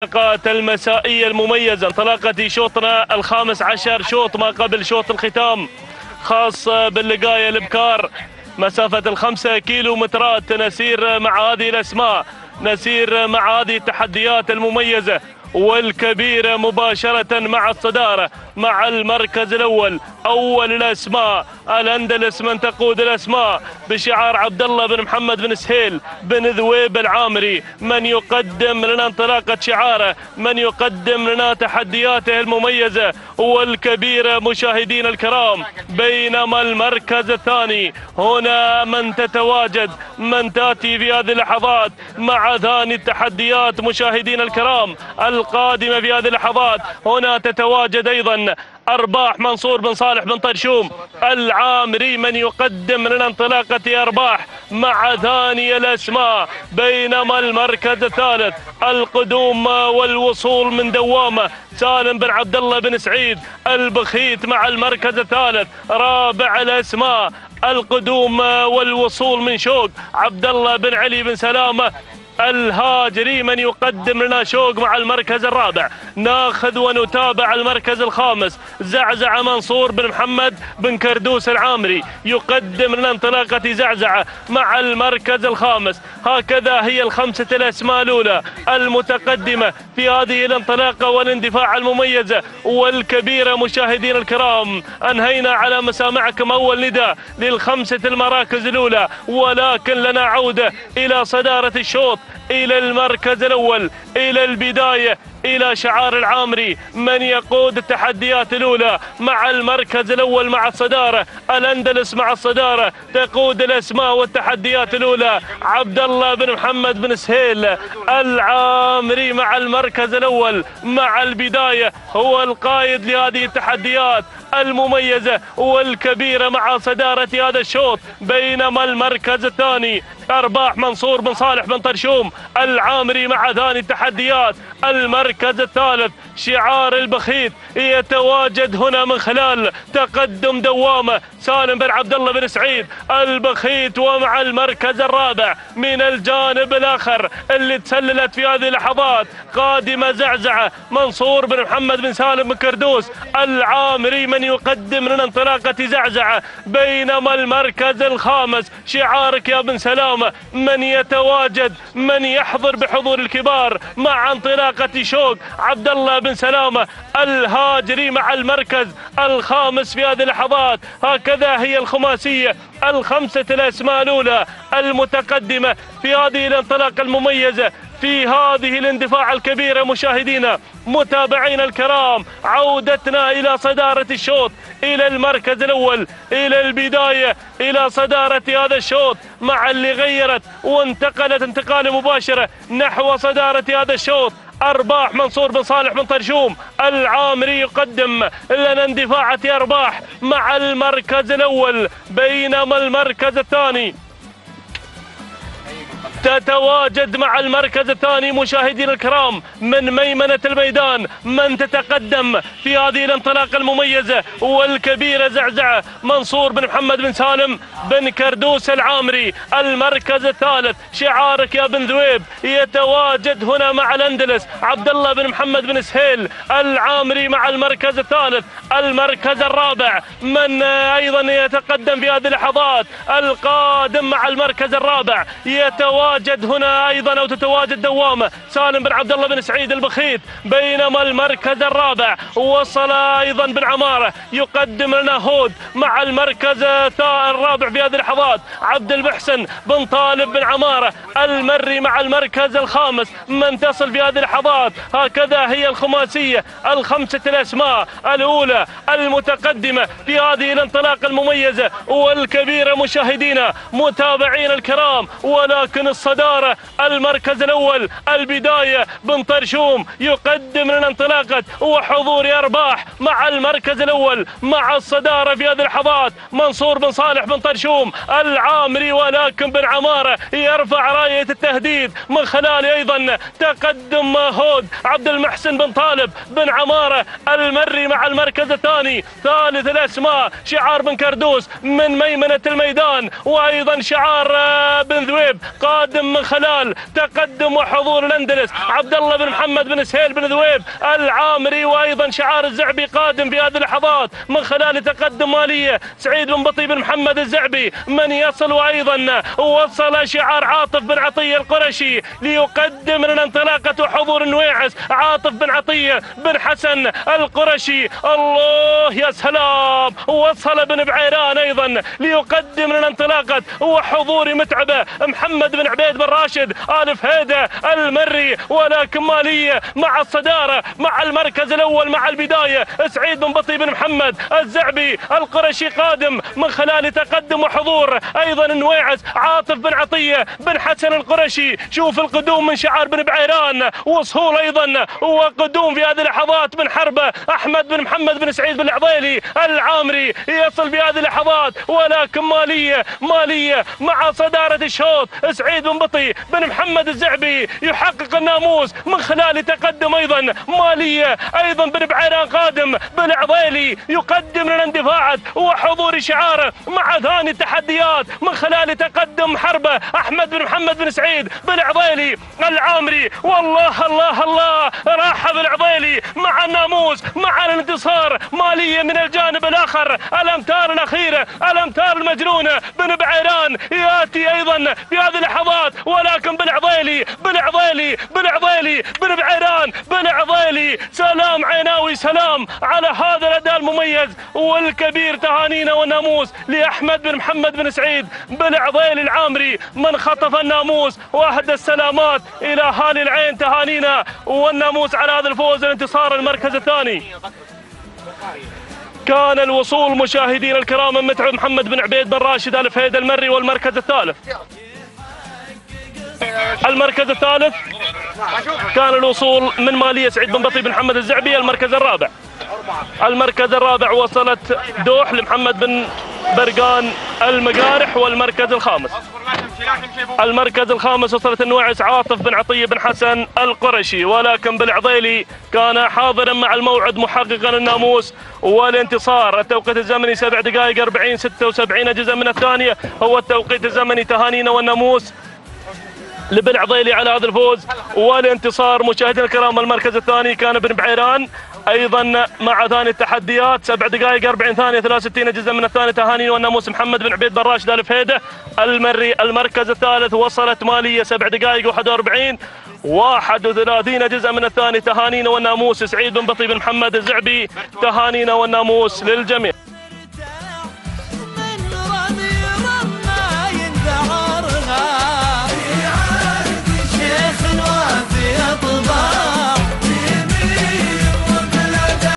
الانطلاقات المسائية المميزة، انطلاقة شوطنا الخامس عشر، شوط ما قبل شوط الختام خاص باللقاية الابكار، مسافة ال5 كيلومترات. نسير مع هذه الاسماء، نسير مع هذه التحديات المميزة والكبيرة مباشرة مع الصدارة، مع المركز الأول. أول الأسماء الأندلس من تقود الأسماء بشعار عبد الله بن محمد بن سهيل بن ذويب العامري، من يقدم لنا انطلاقة شعاره، من يقدم لنا تحدياته المميزة والكبيرة مشاهدين الكرام. بينما المركز الثاني هنا من تتواجد، من تأتي في هذه اللحظات مع ثاني التحديات مشاهدين الكرام القادمة في هذه اللحظات. هنا تتواجد أيضا أرباح منصور بن صالح بن طرشوم العامري، من يقدم لنا انطلاقة أرباح مع ثاني الأسماء. بينما المركز الثالث القدوم والوصول من دوامة سالم بن عبد الله بن سعيد البخيت مع المركز الثالث. رابع الأسماء القدوم والوصول من شوق عبد الله بن علي بن سلامة الهاجري، من يقدم لنا شوق مع المركز الرابع. ناخذ ونتابع المركز الخامس زعزعة منصور بن محمد بن كردوس العامري، يقدم لنا انطلاقة زعزعة مع المركز الخامس. هكذا هي الخمسة الأسماء الأولى المتقدمة في هذه الانطلاقة والاندفاع المميزة والكبيرة مشاهدين الكرام. أنهينا على مسامعكم أول نداء للخمسة المراكز الأولى، ولكن لنا عودة إلى صدارة الشوط، إلى المركز الأول، إلى البداية، إلى شعار العامري من يقود التحديات الأولى مع المركز الأول مع الصدارة. الأندلس مع الصدارة تقود الأسماء والتحديات الأولى. عبد الله بن محمد بن سهيل العامري مع المركز الأول مع البداية هو القائد لهذه التحديات المميزة والكبيرة مع صدارة هذا الشوط. بينما المركز الثاني أرباح منصور بن صالح بن طرشوم العامري مع ثاني التحديات. المركز الثالث شعار البخيت يتواجد هنا من خلال تقدم دوامة سالم بن عبد الله بن سعيد البخيت. ومع المركز الرابع من الجانب الآخر اللي تسللت في هذه اللحظات قادمة زعزعة منصور بن محمد بن سالم بن كردوس العامري، من يقدم لنا انطلاقة زعزعة. بينما المركز الخامس شعارك يا بن سلامة من يتواجد، من يحضر بحضور الكبار مع انطلاقة شوق عبد الله بن سلامة الهاجري مع المركز الخامس في هذه اللحظات. هكذا هي الخماسية الخمسة الأسماء الأولى المتقدمة في هذه الانطلاقة المميزة، في هذه الاندفاع الكبيرة مشاهدينا متابعينا الكرام. عودتنا إلى صدارة الشوط، إلى المركز الأول، إلى البداية، إلى صدارة هذا الشوط مع اللي غيرت وانتقلت انتقال مباشرة نحو صدارة هذا الشوط. أرباح منصور بن صالح بن طرشوم العامري يقدم لنا اندفاعة أرباح مع المركز الأول. بينما المركز الثاني تتواجد مع المركز الثاني مشاهدين الكرام من ميمنة الميدان من تتقدم في هذه الانطلاقة المميزة والكبيرة زعزعة منصور بن محمد بن سالم بن كردوس العامري. المركز الثالث شعارك يا بن ذويب يتواجد هنا مع الأندلس عبد الله بن محمد بن سهيل العامري مع المركز الثالث. المركز الرابع من أيضا يتقدم في هذه اللحظات القادم مع المركز الرابع يتواجد هنا أيضا أو تتواجد دوامة سالم بن عبد الله بن سعيد البخيت. بينما المركز الرابع وصل أيضا بن عمارة يقدم لنا هود مع المركز الرابع في هذه اللحظات عبد المحسن بن طالب بن عمارة المري مع المركز الخامس من تصل في هذه اللحظات. هكذا هي الخماسية الخمسة الأسماء الأولى المتقدمة في هذه الانطلاقة المميزة والكبيرة مشاهدينا متابعين الكرام. ولكن الصدارة المركز الأول البداية بن طرشوم يقدم لنا انطلاقة وحضور أرباح مع المركز الأول مع الصدارة في هذه اللحظات منصور بن صالح بن طرشوم العامري. ولكن بن عمارة يرفع راية التهديد من خلال أيضا تقدم هود عبد المحسن بن طالب بن عمارة المري مع المركز الثاني. ثالث الأسماء شعار بن كردوس من ميمنة الميدان وأيضا شعار بن ذويب قادم قادم من خلال تقدم وحضور الاندلس عبد الله بن محمد بن سهيل بن ذويب العامري، وايضا شعار الزعبي قادم في هذه اللحظات من خلال تقدم ماليه سعيد بن بطي بن محمد الزعبي من يصل، وايضا وصل شعار عاطف بن عطيه القرشي ليقدم لنا انطلاقه وحضور النويعس عاطف بن عطيه بن حسن القرشي. الله يا سلام، وصل بن بعيران ايضا ليقدم لنا انطلاقه وحضور متعبه محمد بن عبيد بن راشد آل فهيده المري، ولكن ماليه مع الصداره مع المركز الاول مع البدايه سعيد بن بطي بن محمد الزعبي القرشي قادم من خلال تقدم وحضور ايضا النويعس عاطف بن عطيه بن حسن القرشي. شوف القدوم من شعار بن بعيران، وصول ايضا وقدوم في هذه اللحظات من حربه احمد بن محمد بن سعيد بن العضيلي العامري يصل في هذه اللحظات، ولكن ماليه مع صداره الشوط سعيد بن بطي بن محمد الزعبي يحقق الناموس من خلال تقدم ايضا ماليه ايضا بن بعيران قادم بالعضيلي يقدم لنا اندفاعات وحضور شعاره مع ثاني التحديات من خلال تقدم حربه احمد بن محمد بن سعيد بالعضيلي العامري. والله الله الله، راح بالعضيلي مع الناموس مع الانتصار. ماليه من الجانب الاخر الامتار الاخيره الامتار المجنونه بن بعيران ياتي ايضا في هذه اللحظات، ولكن بالعضيلي بن بعيران بالعضيلي. سلام عيناوي، سلام على هذا الاداء المميز والكبير. تهانينا والناموس لاحمد بن محمد بن سعيد بالعضيلي العامري من خطف الناموس واهدى السلامات الى اهالي العين. تهانينا والناموس على هذا الفوز الانتصار المركز الثاني. كان الوصول مشاهدينا الكرام من متعب محمد بن عبيد بن راشد آل فهيده المري، والمركز الثالث كان الوصول من ماليه سعيد بن بطي بن محمد الزعبي. المركز الرابع وصلت دوح لمحمد بن برقان المقارح، والمركز الخامس وصلت النويعس عاطف بن عطيه بن حسن القرشي، ولكن بالعضيلي كان حاضرا مع الموعد محققا الناموس والانتصار. التوقيت الزمني 7 دقائق 40:76 جزءا من الثانيه هو التوقيت الزمني. تهانينا والناموس لبالعضيلي على هذا الفوز والانتصار. مشاهدينا الكرام المركز الثاني كان بن بعيران ايضا مع ثاني التحديات 7 دقائق 40 ثانيه 63 جزءا من الثاني. تهانينا والناموس محمد بن عبيد بن راشد آل فهيده المري. المركز الثالث وصلت ماليه 7 دقائق 41 31 جزءا من الثاني. تهانينا والناموس سعيد بن بطي بن محمد الزعبي. تهانينا والناموس للجميع.